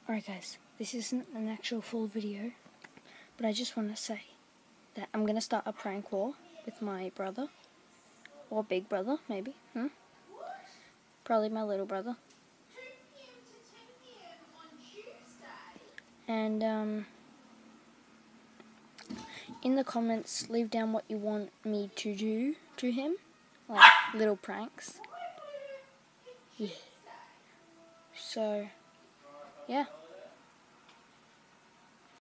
Alright guys, this isn't an actual full video, but I just want to say that I'm going to start a prank war with my brother, or big brother, maybe, probably my little brother. And in the comments, leave down what you want me to do to him, like little pranks. Yeah. So, yeah.